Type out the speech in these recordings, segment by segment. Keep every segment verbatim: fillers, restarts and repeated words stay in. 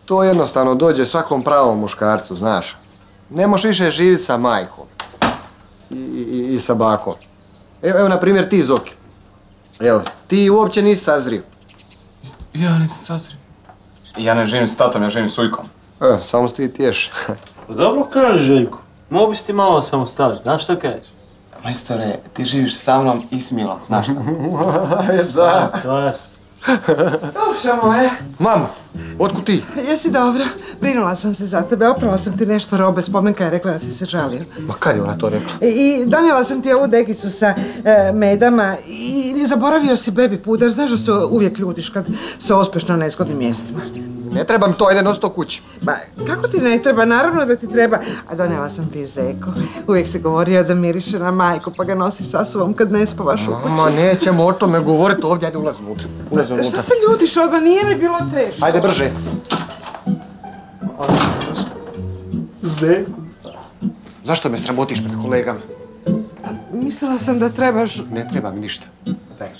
To jednostavno dođe svakom pravom muškarcu, znaš. Ne možeš više živjeti sa majkom i, i, i sa bakom. Evo, evo, na primjer, ti, Zoki. Evo, ti uopće nisi sazrio. Ja nisam sazrio. Ja ne živim s tatom, ja živim s ujkom. E, samo si ti tješ. Pa dobro kažeš, Željko. Mogu bi si ti malo samostaviti, znaš što kažeš? Majstore, ti živiš sa mnom i s Milom, znaš što? Da. To jes. Duša moja. Mama, otkud ti? Jesi dobra? Brinula sam se za tebe, oprala sam ti nešto robe, spomenka je rekla da si se žalio. Ma kad je ona to rekla? I donijela sam ti ovu dekicu sa e, medama i zaboravio si baby puder. Znaš da se uvijek ljutiš kad se ospeš na nezgodnim mjestima. Ne treba mi to, ajde nosi to kući. Ba, kako ti ne treba? Naravno da ti treba. A donijela sam ti zeko. Uvijek si govorio da miriše na majku, pa ga nosiš sa sobom kad ne spavaš u kući. Ma nećemo o tome govoriti ovdje, ajde ulazi unutra. Ulazi unutra. Šta se ljutiš odmah? Nije mi bilo teško. Ajde brže. Zeko. Zašto me sramotiš pred kolegama? Mislila sam da trebaš... Ne treba mi ništa. Daj.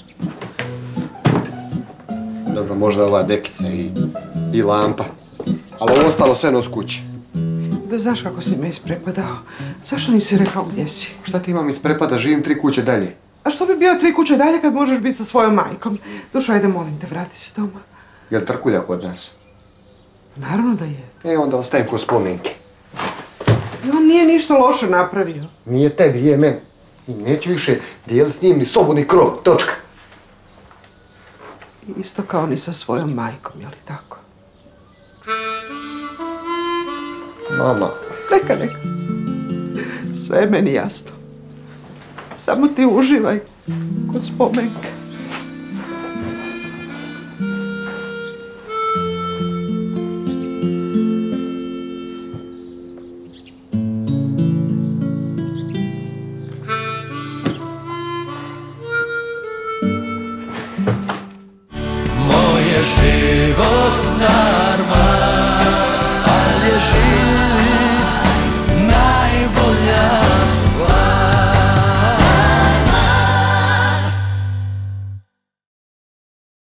Dobro, možda ova dekica i, i lampa. Ali ovo ostalo sve nos kući. Da znaš kako si me isprepadao. Zašto nisi rekao gdje si? Šta ti imam isprepada, živim tri kuće dalje. A što bi bio tri kuće dalje kad možeš biti sa svojom majkom? Dušo, ajde, molim te, vrati se doma. Jel trkulja kod nas? Naravno da je. E, onda ostavim ko spomenke. I on nije ništa loše napravio. Nije tebi, je meni. I neću više dijeliti s njim ni sobu, ni krov. Točka. Isto kao ni sa svojom majkom, je li tako? Mama. Neka, neka. Sve je meni jasno. Samo ti uživaj kod spomenke.